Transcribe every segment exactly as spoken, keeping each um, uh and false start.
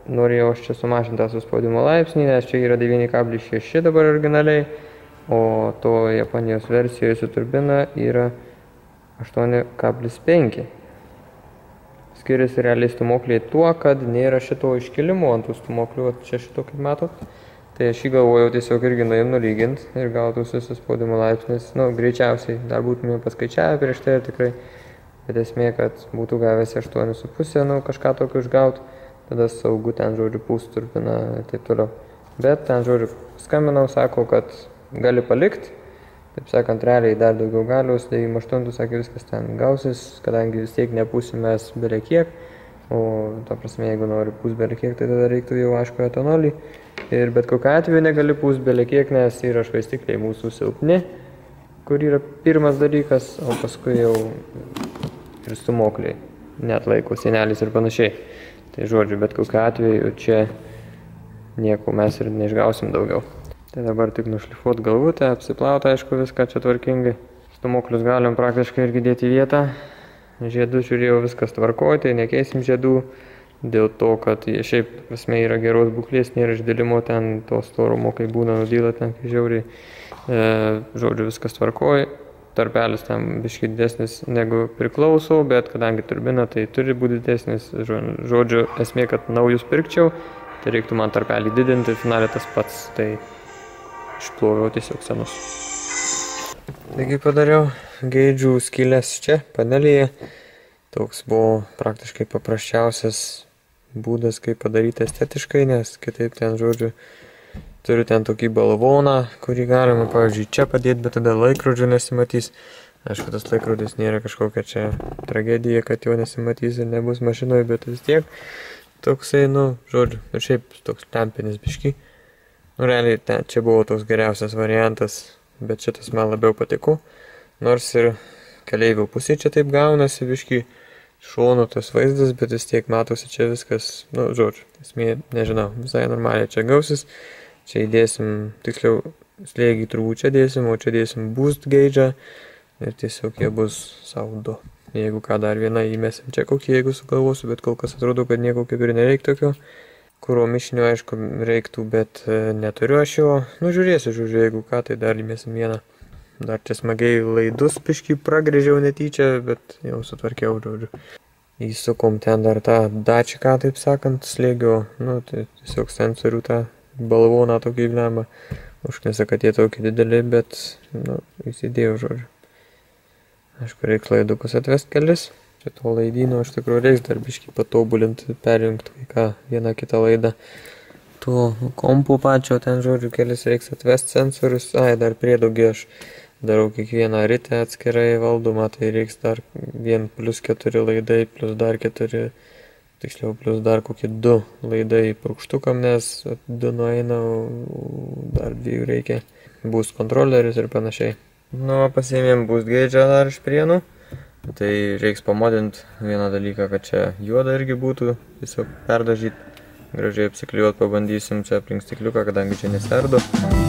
norėjau aš čia sumažinti tą suspaudimo laipsnį, nes čia yra devyni kablelis šeši dabar originaliai, o to Japonijos versijoje su turbina yra aštuoni kablelis penki. Skiriasi realiai stūmokliai tuo, kad nėra šito iškilimo ant tų stūmoklių, čia šito kaip matot. Tai aš jį galvojau tiesiog irgi nuim nulygint ir gautųsi suspaudimo laipsnis. Nu, greičiausiai dar būtume paskaičiavę prieš tai tikrai. Bet esmė, kad būtų gavęs aštuoni su puse, nu, kažką tokio išgaut, tada saugu ten, žodžiu, pūst turbina ir taip toliau. Bet ten, žodžiu, skambinau, sako, kad gali palikt, taip sakant, realiai dar daugiau galios, devyniasdešimt aštuoni, sakė, viskas ten gausis, kadangi vis tiek nepūsimės belekiek, o, ta prasme, jeigu nori pūst belekiek, tai tada reiktų jau, aišku, etanolį. Ir bet kokiu atveju negali pūst belekiek, nes yra švaistikliai mūsų silpni, kur yra pirmas dalykas, o paskui jau ir stūmokliai, net laiko senelis ir panašiai. Tai žodžiu, bet kokiu atveju čia nieko mes ir neišgausim daugiau. Tai dabar tik nušlifuot galvutę, apsiplaut, aišku, viską čia tvarkingai. Stūmoklius galim praktiškai irgi dėti vietą. Žiedų žiūrėjau, viskas tvarkoj, tai nekeisim žiedų. Dėl to, kad jie šiaip prasme yra geros būklės, nėra išdėlimo, ten to storumo, kai būna nudyla, ten kai žiauriai. E, žodžiu, viskas tvarkoj. Tarpelis ten biškai didesnis negu priklauso, bet kadangi turbina, tai turi būti didesnis. Žodžiu, esmė, kad naujus pirkčiau, tai reiktų man tarpelį didinti ir finalė tas pats, tai išploviau tiesiog senus. Taigi padariau geidžių skylės čia, panelėje. Toks buvo praktiškai paprasčiausias būdas, kaip padaryti estetiškai, nes kitaip ten, žodžiu, turiu ten tokį balvoną, kurį galima, pavyzdžiui, čia padėti, bet tada laikrodžio nesimatys. Aišku, tas laikrodis nėra kažkokia čia tragedija, kad jo nesimatys ir nebus mašinoje, bet vis tiek toksai, nu, žodžiu, ir šiaip toks tempinis biški. Nu, realiai, ten, čia buvo toks geriausias variantas, bet šitas man labiau patiko. Nors ir keleivio pusė čia taip gaunasi biški šono tas vaizdas, bet vis tiek matosi čia viskas, nu, žodžiu, esmė, nežinau, visai normaliai čia gausis. Čia įdėsim, tiksliau, slėgį turbūt čia dėsim, o čia dėsim boost gauge'ą ir tiesiog jie bus savo du. Jeigu ką dar vieną įmesim čia kokį, jeigu sugalvosiu, bet kol kas atrodo, kad nieko kaip ir nereik tokio. Kuro mišinio, aišku, reiktų, bet neturiu aš jo. Nu, žiūrėsiu, žiūrėjau, jeigu ką, tai dar įmesim vieną. Dar čia smagiai laidus piškį pragrėžiau netyčia, bet jau sutvarkiau, žodžiu. Įsukom ten dar tą dačiką, taip sakant, slėgio, nu, tai tiesiog sensorių tą balvoną tokį glemą. Užknesa, kad jie tokį didelį, bet, nu, įsidėjau, žodžiu. Aišku, reiks laidukus atvest kelis. Čia to laidyno, iš tikrųjų, reiks dar biškį patobulinti, perjungti vaiką vieną kitą laidą. Tuo kompu pačio ten, žodžiu, kelis reiks atvest sensorius. Ai, dar priedaugi aš darau kiekvieną ritę atskirai valdomą, tai reiks dar vien plus keturi laidai, plus dar keturi, tiksliau, plus dar kokie du laidai prūkštukam, nes du nueina, dar dviejų reikia. Boost kontroleris ir panašiai. Nu, pasiėmėm boost gauge'ą dar iš prienų. Tai reiks pamodinti vieną dalyką, kad čia juoda irgi būtų, tiesiog perdažyti. Gražiai apsiklijuot pabandysim čia aplink stikliuką, kadangi čia nesardo.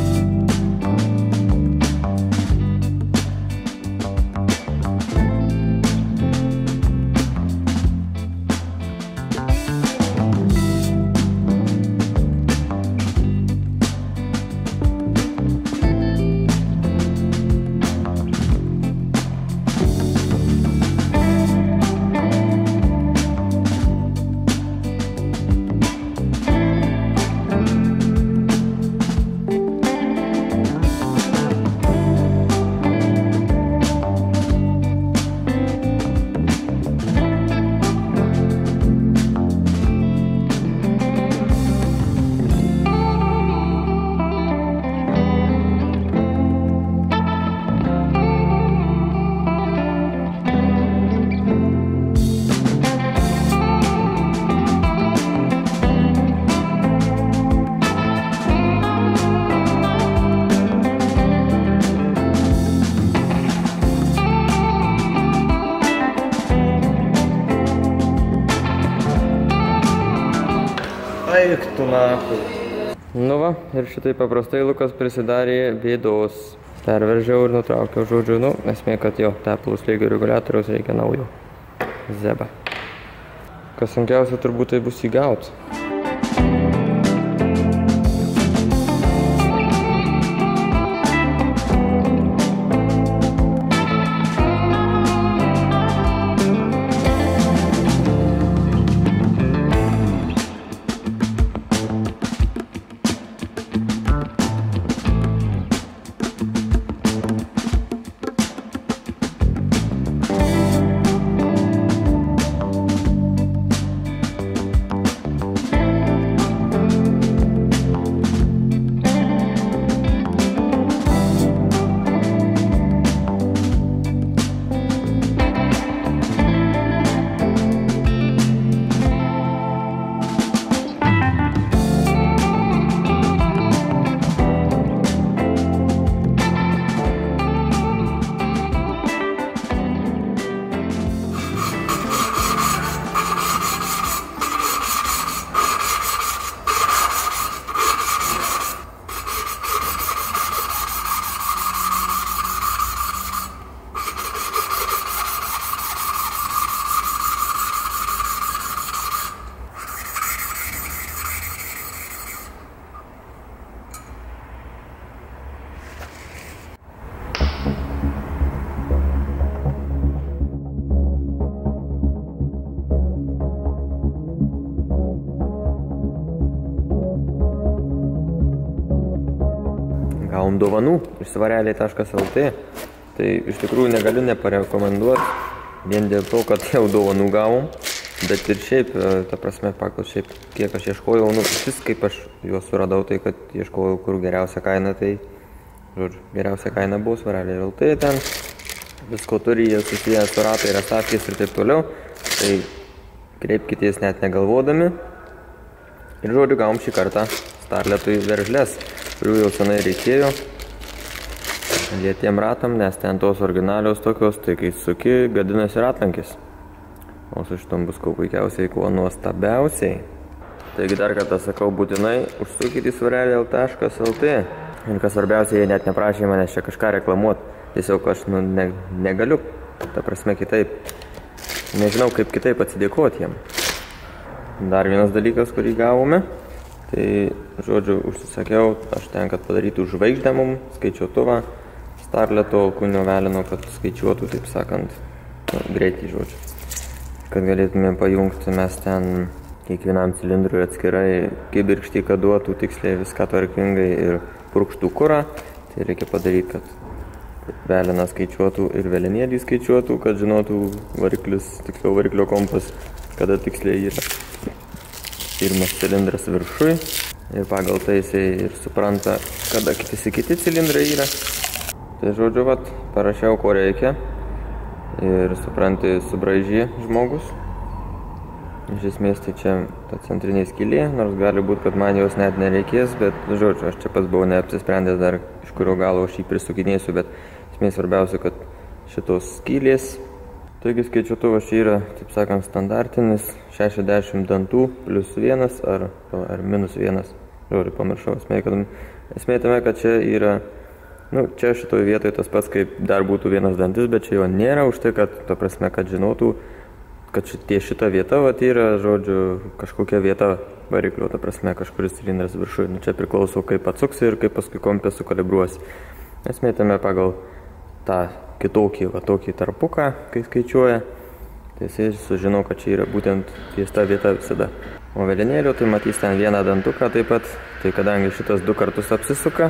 Eik tu nahui. Nu va, ir šitai paprastai Lukas prisidarė bėdos. Perveržiau ir nutraukiau, žodžiu, nu, esmė, kad jo, tepalų slėgio reguliatoriaus reikia naujo. Zeba. Kas sunkiausia turbūt tai bus įgauti. gavom dovanų iš svareliai taškas el tė. Tai iš tikrųjų negaliu neparekomenduoti, vien dėl to, kad jau dovanų gavom. Bet ir šiaip, ta prasme, pagal šiaip, kiek aš ieškojau, nu, vis kaip aš juos suradau, tai kad ieškojau, kur geriausia kaina, tai, žodžiu, geriausia kaina buvo svareliai el tė ten. Visko turi jie susiję su ratai, restatkės ir taip toliau. Tai kreipkitės net negalvodami. Ir žodžiu, gavom šį kartą Starletui veržlės, kurių jau senai reikėjo. Lietiem ratam, nes ten tos originalios tokios, tai kai suki, gadinasi ratlankis. O su šitom bus kuo puikiausiai, kuo nuostabiausiai. Taigi dar kartą sakau, būtinai užsukite į svareliai taškas el tė. Ir kas svarbiausia, jie net neprašė manęs čia kažką reklamuoti. Tiesiog aš nu, ne, negaliu, ta prasme, kitaip. Nežinau, kaip kitaip atsidėkoti jiem. Dar vienas dalykas, kurį gavome. Tai, žodžiu, užsisakiau, aš ten, kad padarytų žvaigždę mum, skaičiuotuvą. Starleto alkūnio velino, kad skaičiuotų, taip sakant, nu, greitį, žodžiu. Kad galėtumėm pajungti mes ten kiekvienam cilindrui atskirai kibirkštį, kad duotų tiksliai viską tvarkingai ir purkštų kurą. Tai reikia padaryti, kad veliną skaičiuotų ir velinėlį skaičiuotų, kad žinotų variklis, tiksliau variklio kompas, kada tiksliai yra pirmas cilindras viršui. Ir pagal tai jisai ir supranta, kada visi kiti cilindrai yra. Tai žodžiu, vat, parašiau, ko reikia. Ir supranti, subraižė žmogus. Iš esmės tai čia ta centrinė skylė, nors gali būti, kad man jos net nereikės, bet, žodžiu, aš čia pats buvau neapsisprendęs dar, iš kurio galo aš jį prisukinėsiu, bet esmės svarbiausia, kad šitos skylės. Taigi skaičiuotuvas čia yra, taip sakant, standartinis, šešiasdešimt dantų, plus vienas ar, ar minus vienas. Žodžiu, pamiršau, esmė, kad, esmė tame, kad čia yra. Nu, čia šitoje vietoje tas pats, kaip dar būtų vienas dantis, bet čia jo nėra už tai, kad, ta prasme, kad žinotų, kad šitie šita vieta, vat, yra, žodžiu, kažkokia vieta variklio, ta prasme, kažkuris cilindras viršui. Nu, čia priklauso, kaip atsuksi ir kaip paskui kompė sukalibruosi. Mes mėtame pagal tą kitokį, va, tokį tarpuką, kai skaičiuoja, tai jisai sužino, kad čia yra būtent ties ta vieta visada. O velinėlio, tai matys ten vieną dantuką taip pat, tai kadangi šitas du kartus apsisuka,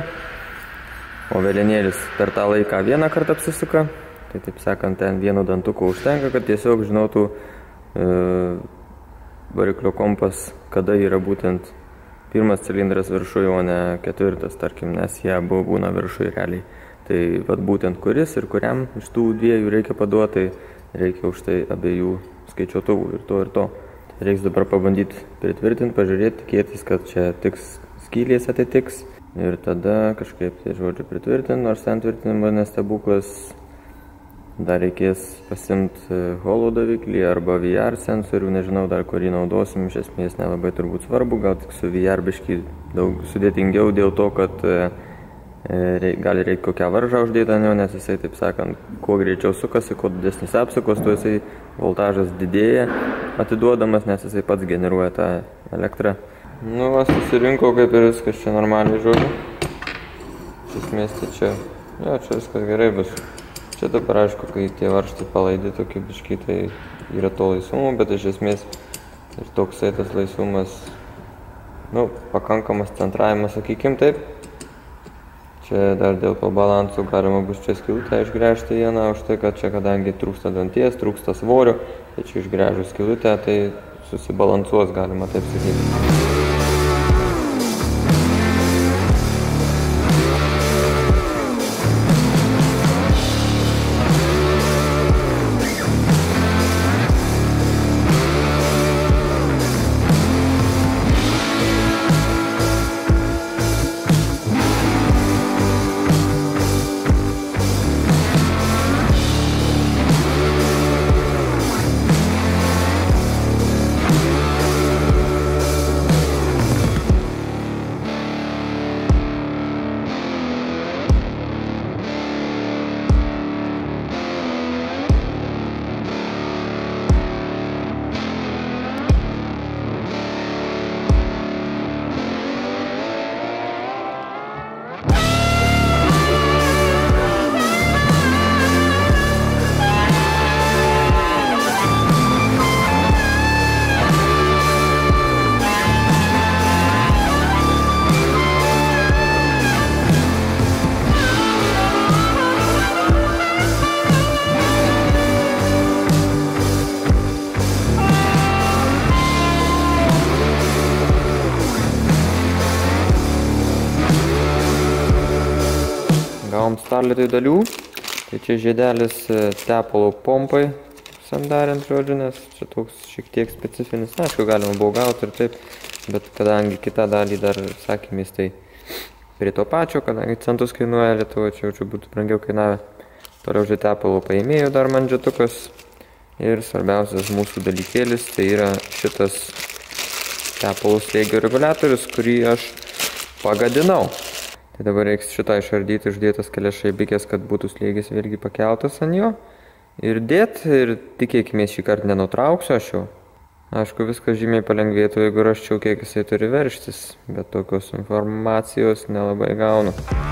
o velinėlis per tą laiką vieną kartą apsisuka, tai taip sakant, ten vieno dantuko užtenka, kad tiesiog žinotų e, variklio kompas, kada yra būtent pirmas cilindras viršui, o ne ketvirtas, tarkim, nes jie abu būna viršui realiai. Tai vat, būtent kuris ir kuriam iš tų dviejų reikia paduoti, reikia už tai abiejų skaičiuotuvų ir to ir to. Reiks dabar pabandyti pritvirtinti, pažiūrėti, tikėtis, kad čia tiks skylės atitiks. Ir tada kažkaip, tai žodžiu, pritvirtinti, nors ten tvirtinimo nestebuklas. Dar reikės pasimti holo daviklį arba V R sensorių, nežinau dar kurį naudosim, iš esmės nelabai turbūt svarbu, gal tik su V R biškį daug sudėtingiau dėl to, kad e, reik, gali reikia kokią varžą uždėti ant jo, nes jisai, taip sakant, kuo greičiau sukasi, kuo didesnis apsukos, tuo jisai voltažas didėja atiduodamas, nes jisai pats generuoja tą elektrą. Nu, va, susirinkau kaip ir viskas čia normaliai, žodžiu. Iš esmės tai čia, jo, čia viskas gerai bus. Čia dabar aišku, kai tie varžtai palaidi tokie biškai, tai yra to laisvumo, bet iš esmės ir toksai tas laisvumas, nu, pakankamas centravimas, sakykim taip. Čia dar dėl to balansų galima bus čia skylutę išgręžti vieną, už tai, kad čia kadangi trūksta danties, trūksta svorio, tai čia išgręžus skylutę, tai susibalansuos, galima taip sakyti. gavom starlytoj dalių. Tai čia žiedelis tepalo pompai sandarint, žodžiu, nes čia toks šiek tiek specifinis. Na, aišku, galima buvo gauti ir taip, bet kadangi kitą dalį dar sakymės, tai prie to pačio, kadangi centus kainuoja Lietuvoje, čia jaučiu būtų brangiau kainavę. Toliau čia tepalo paėmėjau dar mandžiatukas. Ir svarbiausias mūsų dalykėlis, tai yra šitas tepalo slėgio reguliatorius, kurį aš pagadinau. Tai dabar reiks šitą išardyti, uždėtas kelias šaibikės, kad būtų slėgis vėlgi pakeltas ant jo. Ir dėt, ir tikėkime šį kartą nenutrauksiu aš jau. Aišku, viskas žymiai palengvėtų, jeigu raščiau, kiek jisai turi verštis, bet tokios informacijos nelabai gaunu.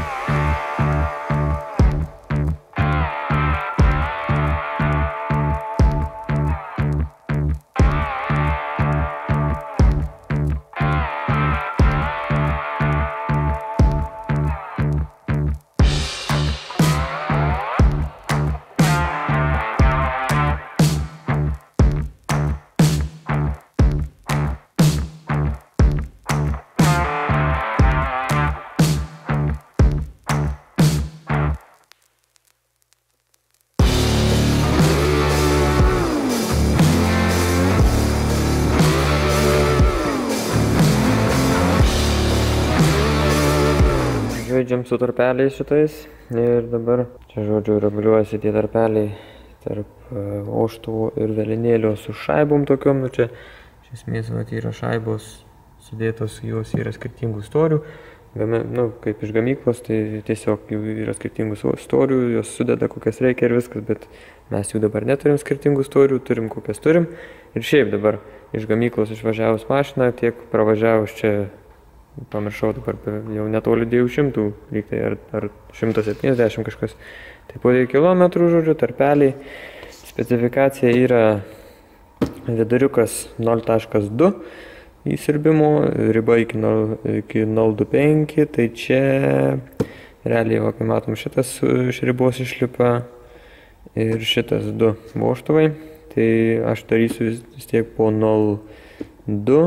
Žaidžiam su tarpeliais šitais ir dabar čia, žodžiu, reguliuojasi tie tarpeliai tarp vožtuvų ir velinėlio su šaibom tokiom. Nu čia, iš esmės, vat, yra šaibos sudėtos, jos yra skirtingų storių. Game, nu, kaip iš gamyklos, tai tiesiog jų yra skirtingų storių, jos sudeda kokias reikia ir viskas, bet mes jų dabar neturim skirtingų storių, turim kokias turim. Ir šiaip dabar iš gamyklos išvažiavus mašiną, tiek pravažiavus čia, pamiršau dabar jau netoli dviejų šimtų, lyg tai ar, ar šimtas septyniasdešimt kažkas. Tai po dviejų kilometrų, žodžiu, tarpeliai. Specifikacija yra viduriukas nol taškas du įsiurbimo, riba iki nol taškas du penki, tai čia realiai, va, kai matom, šitas iš ribos išlipa ir šitas du vožtuvai. Tai aš darysiu vis, vis tiek po nol taškas du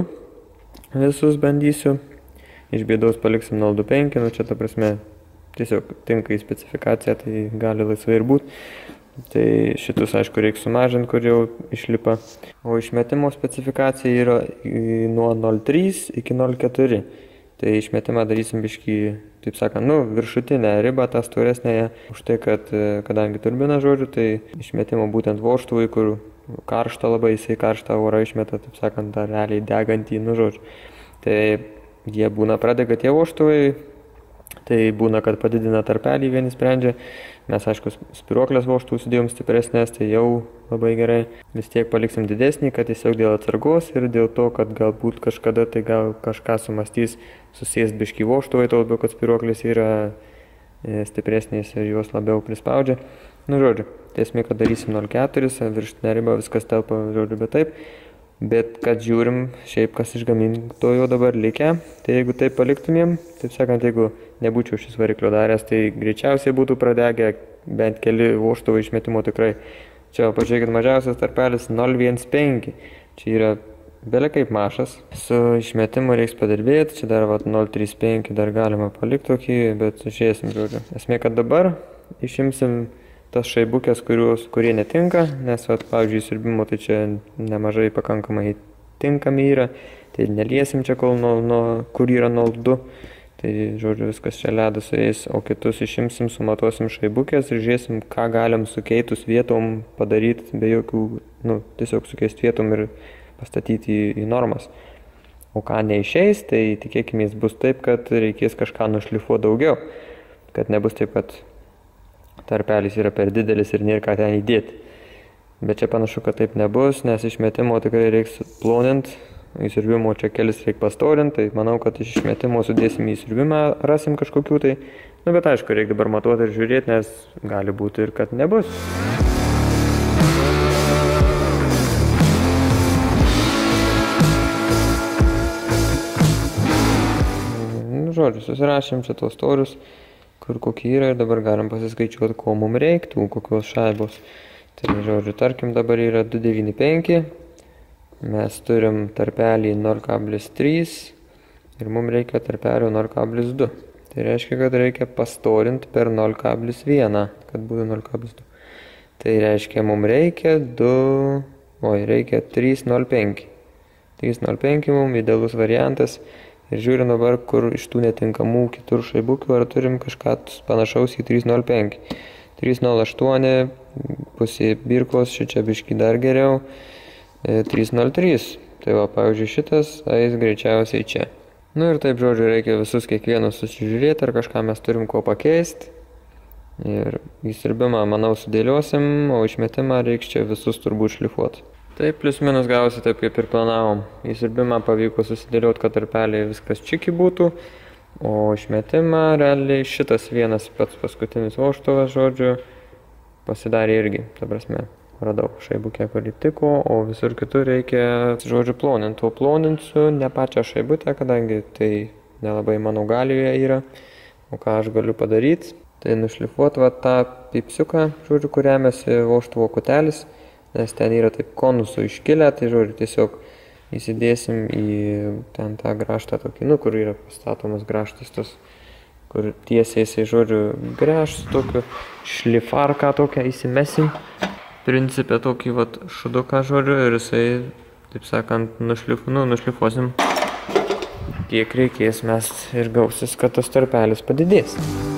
visus bandysiu. Iš bėdos paliksim nol taškas du penki, nu čia ta prasme tiesiog tinka į specifikaciją, tai gali laisvai ir būt. Tai šitus, aišku, reikia sumažinti, kur jau išlipa. O išmetimo specifikacija yra nuo nol taškas trys iki nol taškas keturi. Tai išmetimą darysim biškį, taip sakant, nu, viršutinę ribą, tą storesnėje. Už tai, kad, kadangi turbina, žodžiu, tai išmetimo būtent vožtuvai, kur karšta labai, jisai karštą orą išmeta, taip sakant, tą realiai degantį, nu, žodžiu. Tai jie būna pradega tie vožtuvai, tai būna, kad padidina tarpelį, vieni sprendžia. Mes, aišku, spiruoklės vožtuvų sudėjom stipresnės, tai jau labai gerai. Vis tiek paliksim didesnį, kad tiesiog dėl atsargos ir dėl to, kad galbūt kažkada tai gal kažką sumastys susės biškį vožtuvai, to labiau, kad spiruoklės yra stipresnės ir juos labiau prispaudžia. Nu, žodžiu, tiesmė, kad darysim nol taškas keturi, viršutinė riba, viskas telpa, žodžiu, bet taip. Bet kad žiūrim, šiaip kas iš gamintojo dabar likę, tai jeigu taip paliktumėm, taip sakant, jeigu nebūčiau šis variklio daręs, tai greičiausiai būtų pradegę bent keli vožtuvai išmetimo tikrai. Čia, pažiūrėkit, mažiausias tarpelis nol taškas penki. Čia yra belia kaip mažas. Su išmetimu reiks padirbėti, čia dar vat, nol taškas penki dar galima palikti tokį, bet žiūrėsim, žodžiu. Esmė, kad dabar išimsim tas šaibukės, kurios, kurie netinka, nes, vat, pavyzdžiui, siurbimo tai čia nemažai pakankamai tinkami yra, tai neliesim čia, kol nuo, nuo, kur yra nol taškas du, tai, žodžiu, viskas čia ledas su jais, o kitus išimsim, sumatuosim šaibukės ir žiūrėsim, ką galim sukeitus vietom padaryti be jokių, nu, tiesiog sukeist vietom ir pastatyti į, į normas. O ką neišeis, tai tikėkimės bus taip, kad reikės kažką nušlifuoti daugiau, kad nebus taip, kad tarpelis yra per didelis ir nėra ką ten įdėti. Bet čia panašu, kad taip nebus, nes išmetimo tikrai reiks plonint, įsiurbimo čia kelis reik pastorint, tai manau, kad iš išmetimo sudėsim į įsiurbimą, rasim kažkokių tai. Nu, bet aišku, reikia dabar matuoti ir žiūrėti, nes gali būti ir kad nebus. Nu, žodžiu, susirašėm čia tos storius, kur kokie yra ir dabar galim pasiskaičiuoti, ko mums reiktų, kokios šaibos. Tai, žodžiu, tarkim, dabar yra du devyni penki, mes turim tarpelį nol taškas trys ir mums reikia tarpelio nol taškas du. Tai reiškia, kad reikia pastorinti per nol kablis vieną, kad būtų nol kablis du. Tai reiškia, mums reikia du, oi, reikia trys nol penki. trys nol penki mums idealus variantas. Ir žiūrim dabar, kur iš tų netinkamų kitur šaibukių, ar turim kažką panašaus į trys nol penki. trys nol aštuoni, pusė birkos, šičia biški dar geriau, trys nol trys. Tai va, pavyzdžiui, šitas eis greičiausiai čia. Nu ir taip, žodžiu, reikia visus kiekvienus susižiūrėti, ar kažką mes turim ko pakeisti. Ir įsirbimą, manau, sudėliosim, o išmetimą reiks čia visus turbūt šlifuoti. Taip, plius minus gausi taip, kaip ir planavom. Įsirbimą pavyko susidėlioti, kad tarpeliai viskas čiki būtų, o išmetimą realiai šitas vienas pats paskutinis vožtuvas, žodžiu, pasidarė irgi, ta prasme. Radau šaibukę, kuri tiko, o visur kitur reikia, žodžiu, ploninti. O ploninsiu ne pačią šaibutę, kadangi tai nelabai mano galioje yra. O ką aš galiu padaryti, tai nušlifuoti va tą pipsiuką, žodžiu, kur remiasi vožtuvo kutelis, nes ten yra taip konusų iškilę, tai žodžiu, tiesiog įsidėsim į ten tą graštą tokį, nu, kur yra pastatomas graštas tas, kur tiesiai jisai, žodžiu, gręš su tokiu šlifarką tokią įsimesim. Principė tokį vat šuduką, žodžiu, ir jisai, taip sakant, nušlif, nu, nušlifuosim kiek reikės mes ir gausis, kad tas tarpelis padidės.